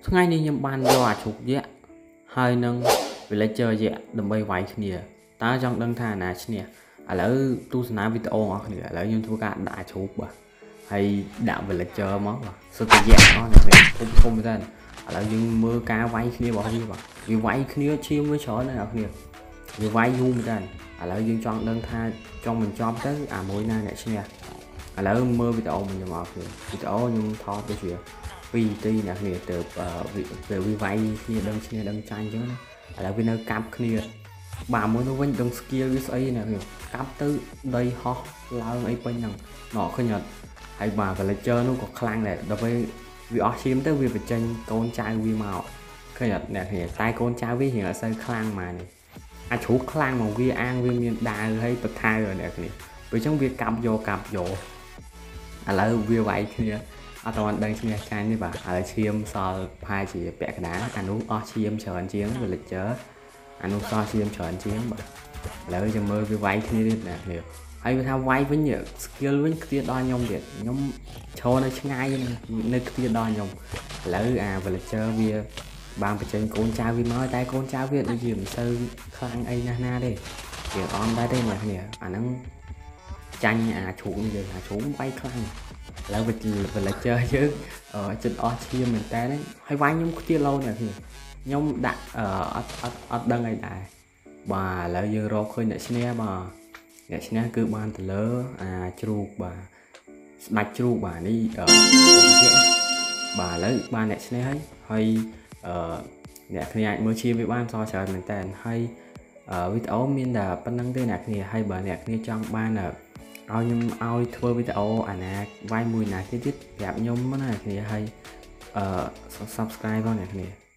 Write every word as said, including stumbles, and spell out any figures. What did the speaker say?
ថ្ងៃនេះខ្ញុំបានយកអាជ្រូកយក្សហើយនឹង Villager យក្សដើម្បីវាយគ្នាតើចង់ដឹងថាណាឈ្នះឥឡូវទស្សនាវីដេអូរបស់គ្នាឥឡូវខ្ញុំធ្វើការដាក់អាជ្រូកបាទហើយដាក់ Villager មកបាទសុទ្ធតែយក្សអស់នេះធំធំមែនឥឡូវយើងមើលការវាយគ្នារបស់វាបាទវាវាយគ្នាឈាមវាច្រើនណាស់អ្នកគ្នាវាវាយយូរមែនឥឡូវយើងចង់ដឹងថាចង់បញ្ចប់ទៅអាមួយណាអ្នកឈ្នះឥឡូវមើលវីដេអូមួយខ្ញុំអត់គ្នាវីដេអូខ្ញុំថតទៅជាពីរនាទីអ្នកគ្នាទៅពេលវាវាយគ្នាដឹងឈ្នះដឹងចាញ់អញ្ចឹងណាឥឡូវវានៅកាប់គ្នាបាទមួយទៅវិញដឹង skill វាស្អីអ្នកគ្នាកាប់ទៅដីហោះឡើងអីពេញហ្នឹងណោះឃើញអត់ហើយបាទ Villager នោះក៏ខ្លាំងដែរដល់ពេលវាអស់ឈាមទៅវាបញ្ចេញកូនចៅវាមកឃើញអត់អ្នកគ្នាតែកូនចៅវារៀងអត់សូវខ្លាំងម៉ានេះអាជ្រូកខ្លាំងមកវាអាងវាមានដាវហើយបថៅអ្នកគ្នាពេលអញ្ចឹងវាកាប់យកកាប់យកឥឡូវវាវាយគ្នាអត់ទាន់ដឹងឈ្នះចាញ់ទេបាទឥឡូវឈាមសល់ផាយជាពាក់កណ្ដាលអានោះអស់ឈាមច្រើនជាង Villager អានោះសល់ឈាមច្រើនជាងបាទឥឡូវចាំមើលវាវាយគ្នាទៀតណាគ្នាហើយវាថាវាយវិញ skill វិញខ្ទាតដល់ខ្ញុំទៀតខ្ញុំឈរនៅឆ្ងាយនៅខ្ទាតដល់ខ្ញុំឥឡូវអា Villager វាបានបញ្ចេញកូនចៅវាមកតែកូនចៅវាដូចជាមិនសូវខ្លាំងអីណាស់ណាទេវាអន់ដែរទេអ្នកគ្នាអាហ្នឹងចាញ់អាជ្រូកនេះយើងអាជ្រូកវាយខ្លាំងឥឡូវ Villager យើងចិត្តអស់ឈាមមែនតើហើយវាយខ្ញុំខ្ទាតលោអ្នកគ្នាខ្ញុំដាក់អត់អត់អត់ដឹងអីដែរបាទឥឡូវយើងរកឃើញអ្នកឈ្នះបាទអ្នកឈ្នះគឺបានទៅលើអាជ្រូកបាទស្ដាច់ជ្រូកបាទនេះបាទឥឡូវបានអ្នកឈ្នះហើយហើយអឺអ្នកគ្នាអាចមើលឈាមវាបានសល់ច្រើនមែនតើហើយវីដេអូមានតែប៉ុណ្្នឹងទេអ្នកគ្នាហើយបើអ្នកគ្នាចង់បានឲ្យខ្ញុំឲ្យធ្វើវីដេអូអាណាវាយមួយណាទៀតទៀតប្រាប់ខ្ញុំណាអ្នកគ្នាហើយអឺ subscribe ផងអ្នកគ្នា